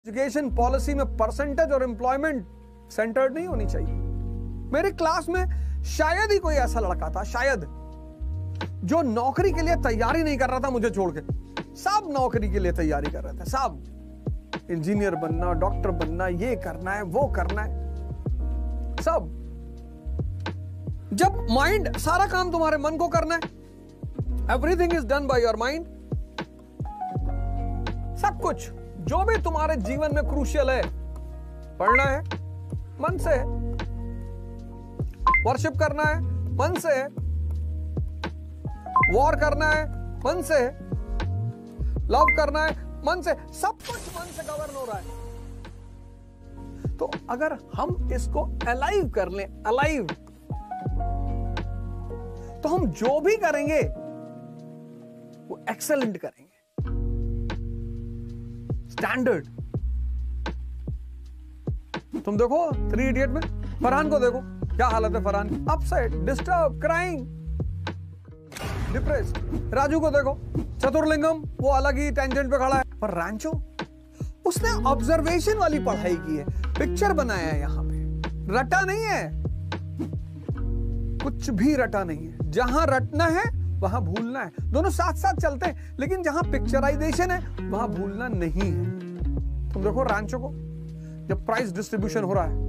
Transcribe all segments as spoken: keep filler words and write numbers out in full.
Education policy में percentage और employment centred नहीं होनी चाहिए। मेरी क्लास में शायद ही कोई ऐसा लड़का था, शायद, जो नौकरी के लिए तैयारी नहीं कर रहा था मुझे छोड़ के। सब नौकरी के लिए तैयारी कर रहे थे, सब इंजीनियर बनना, डॉक्टर बनना, ये करना है, वो करना है, सब। जब माइंड, सारा काम तुम्हारे मन को करना है, everything is done by your mind. सब कुछ जो भी तुम्हारे जीवन में क्रूशियल है, पढ़ना है मन से, वर्शिप करना है मन से, वॉर करना है मन से, लव करना है मन से, सब कुछ मन से गवर्न हो रहा है। तो अगर हम इसको अलाइव कर लें, अलाइव, तो हम जो भी करेंगे वो एक्सेलेंट करेंगे, स्टैंडर्ड। तुम देखो थ्री इडियट में फरहान को देखो, क्या हालत है फरहान की, upset, disturb, crying, depressed. Raju को देखो, चतुर्लिंगम, वो अलग ही टेंजेंट पे खड़ा है। पर रैंचो, उसने ऑब्जर्वेशन वाली पढ़ाई की है, पिक्चर बनाया है, यहां पे रटा नहीं है, कुछ भी रटा नहीं है। जहां रटना है वहां भूलना है, दोनों साथ साथ चलते हैं, लेकिन जहां पिक्चराइजेशन है वहां भूलना नहीं है। तुम देखो रैंचो को, जब प्राइस डिस्ट्रीब्यूशन हो रहा है,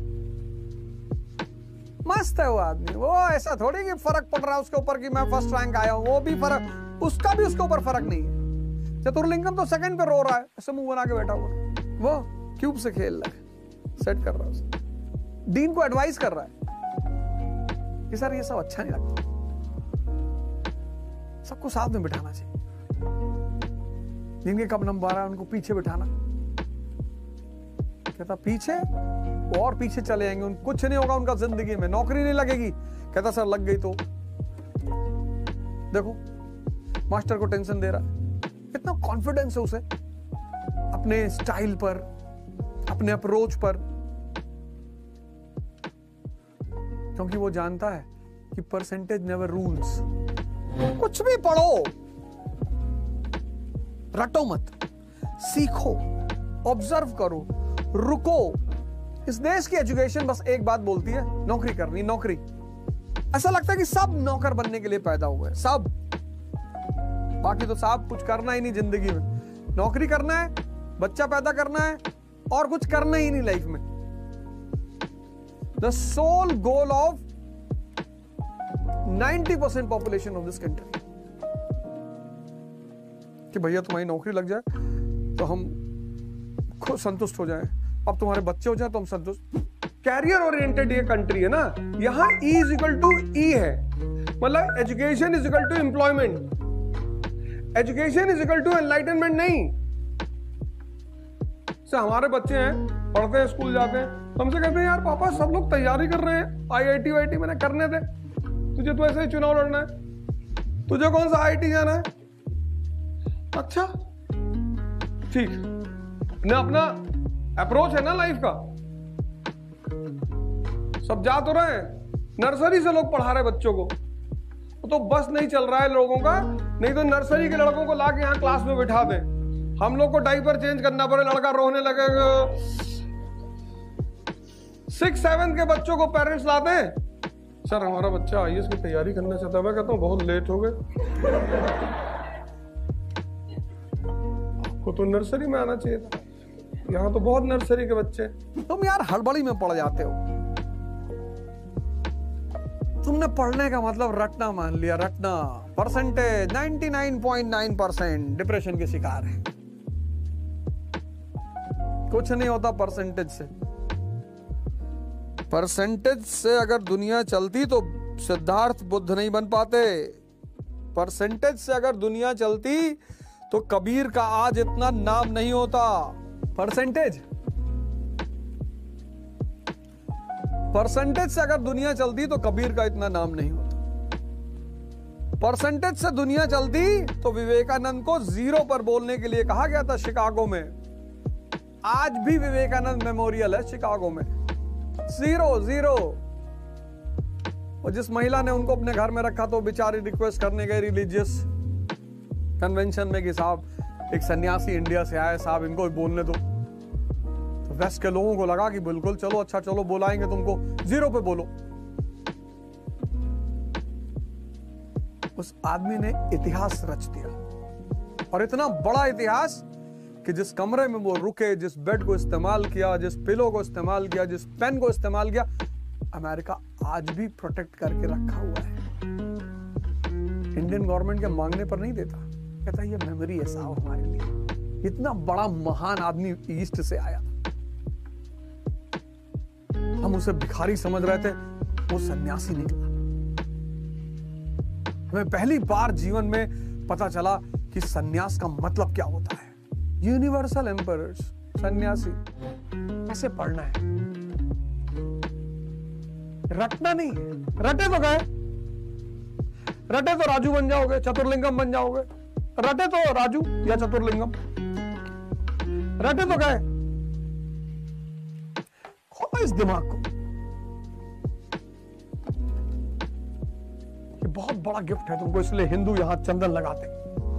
मस्त है वो आदमी, वो ऐसा थोड़ी कि फर्क पड़ रहा है उसके ऊपर कि मैं फर्स्ट रैंक आया हूं, वो भी फर्क, उसका भी उसके ऊपर फर्क नहीं है। चतुर्लिंगम तो सेकंड पे रो रहा है, ऐसे मुंह बना के बैठा हुआ, वो क्यूब से खेल रहा है, सेट कर रहा है उसे, डीन को एडवाइस कर रहा है कि सर ये सब अच्छा नहीं लगता, सबको साथ में बिठाना चाहिए, जिनके कब नंबर आ रहा है उनको पीछे बिठाना। कहता पीछे, और पीछे चले जाएंगे, उन कुछ नहीं होगा उनका जिंदगी में, नौकरी नहीं लगेगी। कहता सर लग गई तो देखो, मास्टर को टेंशन दे रहा है। कितना कॉन्फिडेंस है उसे अपने स्टाइल पर, अपने अप्रोच पर, क्योंकि वो जानता है कि परसेंटेज नेवर रूल्स। कुछ भी पढ़ो, रटो मत, सीखो, ऑब्जर्व करो, रुको। इस देश की एजुकेशन बस एक बात बोलती है, नौकरी करनी, नौकरी। ऐसा लगता है कि सब नौकर बनने के लिए पैदा हुए, सब, बाकी तो सब कुछ करना ही नहीं जिंदगी में। नौकरी करना है, बच्चा पैदा करना है, और कुछ करना ही नहीं लाइफ में। The sole goal of ninety percent population of this country, कि भैया तुम्हारी नौकरी लग जाए तो हम खुद संतुष्ट हो जाएं, अब तुम्हारे बच्चे हो जाए तो हम संतुष्ट। कैरियर ओरिएंटेड ये कंट्री है ना, यहां E is equal to E है, मतलब education is equal to employment, education is equal to enlightenment नहीं। से हमारे बच्चे हैं, पढ़ते हैं, स्कूल जाते हैं, हमसे कहते हैं यार पापा सब लोग तैयारी कर रहे हैं, I I T Y T मैंने करने दे, तुझे तो ऐसे ही चुनाव लड़ना है, तुझे कौन सा आई आई टी जाना है? अच्छा ठीक, न अपना अप्रोच है ना लाइफ का, सब जा तो रहे हैं, नर्सरी से लोग पढ़ा रहे बच्चों को, तो बस नहीं चल रहा है लोगों का, नहीं तो नर्सरी के लड़कों को लाके यहाँ क्लास में बिठा दे, हम लोग को डायपर चेंज करना पड़े, लड़का रोने लगेगा। सिक्स सेवन के बच्चों को पेरेंट्स लाते हैं, सर हमारा बच्चा आई ए एस की तैयारी करना चाहता है। मैं कहता हूँ बहुत लेट हो गए, आपको तो नर्सरी में आना चाहिए था, यहाँ तो बहुत नर्सरी के बच्चे। तुम यार हड़बड़ी में पड़ जाते हो, तुमने पढ़ने का मतलब रटना मान लिया, रटना। Percentage ninety nine point nine percent depression के शिकार है, कुछ नहीं होता परसेंटेज से। परसेंटेज से अगर दुनिया चलती तो सिद्धार्थ बुद्ध नहीं बन पाते, परसेंटेज से अगर दुनिया चलती तो कबीर का आज इतना नाम नहीं होता। परसेंटेज परसेंटेज से अगर दुनिया चलती तो कबीर का इतना नाम नहीं होता। परसेंटेज से दुनिया चलती तो विवेकानंद को जीरो पर बोलने के लिए कहा गया था शिकागो में। आज भी विवेकानंद मेमोरियल है शिकागो में, जीरो जीरो। और जिस महिला ने उनको अपने घर में रखा तो बेचारी रिक्वेस्ट करने गई रिलीजियस कन्वेंशन में कि साहब एक सन्यासी इंडिया से आए, साहब इनको भी बोलने दो। वेस्ट के लोगों को लगा कि बिल्कुल चलो अच्छा चलो बुलाएंगे तुमको, जीरो पे बोलो। उस आदमी ने इतिहास रच दिया, और इतना बड़ा इतिहास कि जिस कमरे में वो रुके, जिस बेड को इस्तेमाल किया, जिस पिलो को इस्तेमाल किया, जिस पेन को इस्तेमाल किया, अमेरिका आज भी प्रोटेक्ट करके रखा हुआ है। इंडियन गवर्नमेंट के मांगने पर नहीं देता, कहता ये मेमोरी है साहब हमारे लिए। इतना बड़ा महान आदमी ईस्ट से आया, हम उसे भिखारी समझ रहे थे, वो सन्यासी निकला। हमें पहली बार जीवन में पता चला कि सन्यास का मतलब क्या होता है। यूनिवर्सल एम्परर्स, सन्यासी। कैसे पढ़ना है, रटना नहीं है। रटे तो गए, रटे तो राजू बन जाओगे, चतुर्लिंगम बन जाओगे। रटे तो राजू या चतुर्लिंगम, रटे तो गए। खोलो इस दिमाग को, ये बहुत बड़ा गिफ्ट है तुमको, इसलिए हिंदू यहां चंदन लगाते,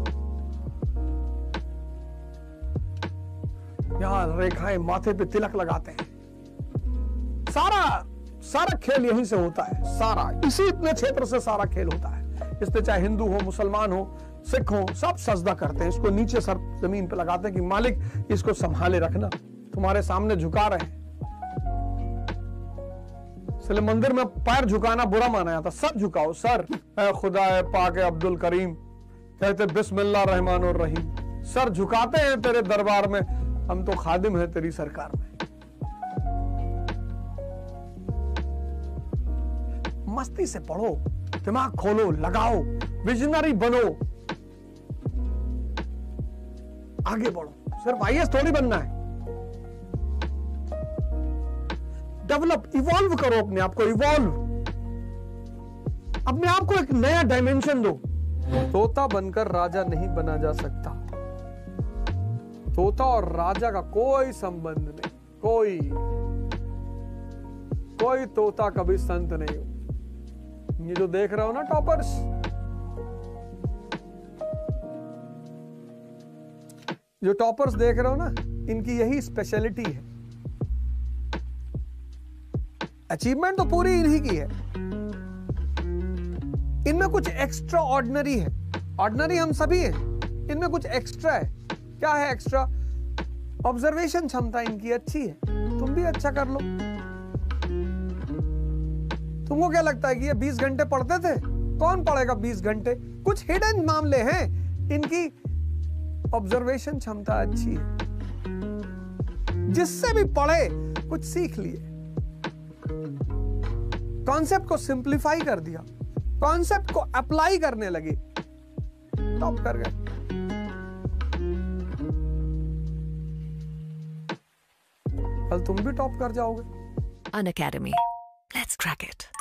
यहां रेखाएं माथे पे तिलक लगाते हैं। सारा सारा खेल यहीं से होता है, सारा इसी इतने क्षेत्र से सारा खेल होता है। इसमें चाहे हिंदू हो, मुसलमान हो, सिख हो, सब सजदा करते हैं, इसको नीचे सर जमीन पे लगाते हैं कि मालिक इसको संभाले रखना, तुम्हारे सामने झुका रहे हैं। इसलिए मंदिर में पैर झुकाना बुरा माना जाता, सर झुकाओ, सर। ऐ खुदा है पाक है अब्दुल करीम, कहते बिस्मिल्लाह रहमान और रहीम। सर झुकाते हैं तेरे दरबार में, हम तो खादिम हैं तेरी सरकार में। मस्ती से पढ़ो, दिमाग खोलो, लगाओ, विजनरी बनो, आगे बढ़ो। सिर्फ आई ए एस थोड़ी बनना है, डेवलप, इवॉल्व करो अपने आप को, इवॉल्व, अपने आप को एक नया डायमेंशन दो। तोता बनकर राजा नहीं बना जा सकता, तोता और राजा का कोई संबंध नहीं, कोई कोई तोता कभी संत नहीं हो। ये जो देख रहे हो ना टॉपर्स, जो टॉपर्स देख रहे हो ना, इनकी यही स्पेशलिटी है। अचीवमेंट तो पूरी इन्हीं की है, इनमें कुछ एक्स्ट्रा ऑर्डिनरी है। ऑर्डिनरी हम सभी हैं, इनमें कुछ एक्स्ट्रा है। क्या है एक्स्ट्रा? ऑब्जर्वेशन क्षमता इनकी अच्छी है, तुम भी अच्छा कर लो। तुमको क्या लगता है कि ये बीस घंटे पढ़ते थे? कौन पढ़ेगा बीस घंटे? कुछ हिडन मामले हैं, इनकी ऑब्जर्वेशन क्षमता अच्छी है, जिससे भी पढ़े कुछ सीख लिए, कॉन्सेप्ट को सिंप्लीफाई कर दिया, कॉन्सेप्ट को अप्लाई करने लगे, टॉप कर गए। कल तुम भी टॉप कर जाओगे। An Academy. Let's crack it.